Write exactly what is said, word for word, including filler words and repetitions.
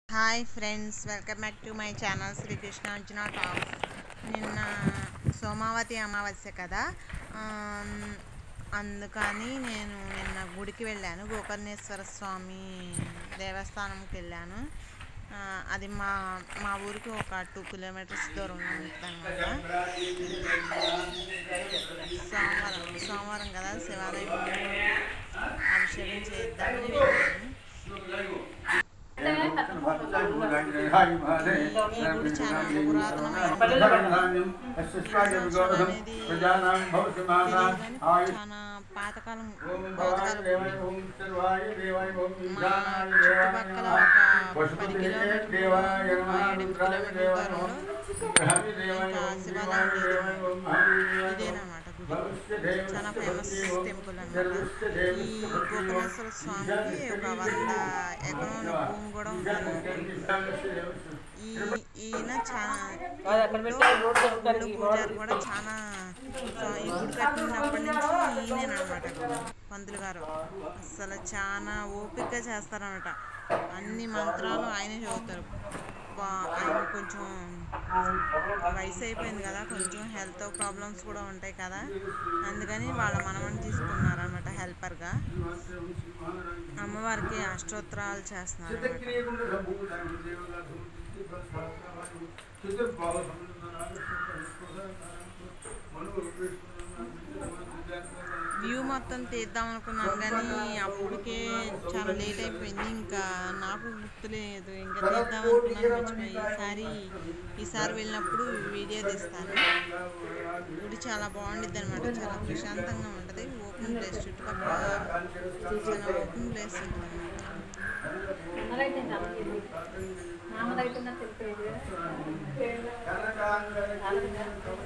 Hi friends, welcome back to my channel Shri Krishnarjuna Talks. నిన్న సోమావతి అమావాస్య కదా, అందుకని నేను నిన్న గుడికి వెళ్ళాను. గోకర్నేశ్వర స్వామి దేవస్థానంకి వెళ్ళాను. అది మా మా ఊరికి ఒక టూ కిలోమీటర్స్ దూరం ఉంటుంది అనమాట. సోమవారం సోమవారం కదా, శివాలయం అభిషేకం చేద్దామని వెళ్ళాను. ఈ గుడి చాలా పురాతనమైనది. చాలా పాతకాలం పాతకాలం మా చుట్టుపక్కల ఒక పది కిలోమీటర్లు ఏడు కిలోమీటర్ల దూరంలో ఇంకా శివాలయం లేదు. ఇదేనమాట గుడి, చాలా ఫేమస్ టెంపుల్ అనమాట. ఈ గోకర్ణేశ్వర స్వామికి ఒక వంద ఎకరాల భూమి కూడా ఉందన్నమాట. ఈ ఈయన చాలా గుడి పూజారి కూడా చాలా ఈ గుడి కట్టినప్పటి నుంచి ఈయనేనమాట పంతులు గారు. అసలు చాలా ఓపికగా చేస్తారనమాట. అన్ని మంత్రాలు ఆయనే చదువుతారు. ఆయన కొంచెం వయసు అయిపోయింది కదా, కొంచెం హెల్త్ ప్రాబ్లమ్స్ కూడా ఉంటాయి కదా, అందుకని వాళ్ళ మనవని తీసుకున్నారనమాట హెల్పర్గా. అమ్మవారికి అష్టోత్తరాలు చేస్తున్నారు వ్యూ మొత్తం తీద్దాం అనుకున్నాను కానీ అప్పటికే చాలా లేట్ అయిపోయింది. ఇంకా నాకు గుర్తులేదు, ఇంకా తీద్దాం అనుకున్నాను, మర్చిపోయి. ఈసారి ఈసారి వెళ్ళినప్పుడు వీడియో తీస్తాను. గుడి చాలా బాగుండిద్ది అనమాట, చాలా ప్రశాంతంగా ఉంటుంది. ఓపెన్ ప్లేస్, చుట్టుపక్కల చాలా ఓపెన్ ప్లేస్ ఉంటుంది అనమాట.